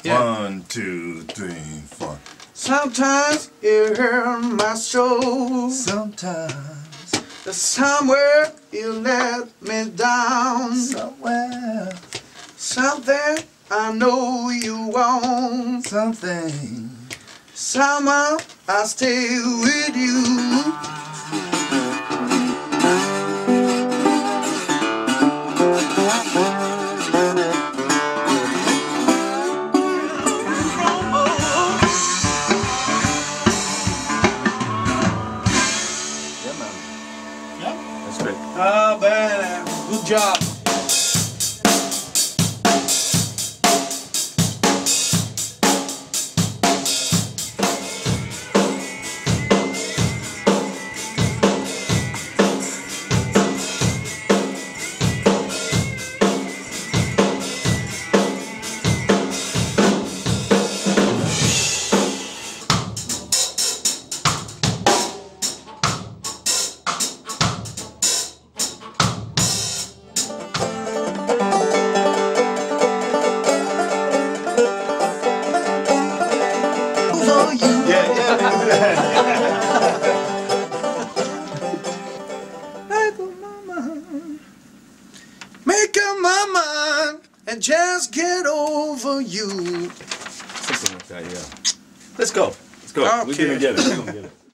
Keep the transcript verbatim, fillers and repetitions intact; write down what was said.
Yeah. One, two, three, four. Sometimes you hurt my soul. Sometimes, Somewhere you let me down. somewhere, Something I know you want. something. Somehow I stay with you. Yeah, man. Yeah. That's great. Ah, man, good job. Yeah, yeah, we can do that. Make up my mind, make up my mind, and just get over you. Something like that, yeah. Let's go. Let's go. We're Okay. gonna get it. We're gonna get it.